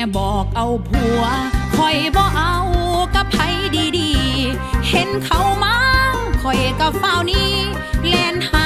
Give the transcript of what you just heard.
บอกเอาผัวคอยบ่เอากับไผดีๆเห็นเขามาคอยกับเฝ้านี้แลนหา